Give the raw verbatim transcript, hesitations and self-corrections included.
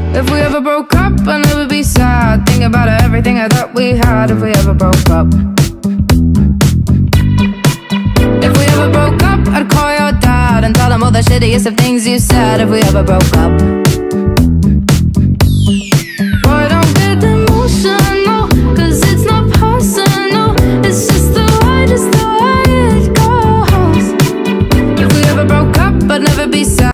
If we ever broke up, I never be sad. Think about everything I thought we had. If we ever broke up, if we ever broke up, I'd call your dad and tell him all the shittiest of things you said. If we ever broke up.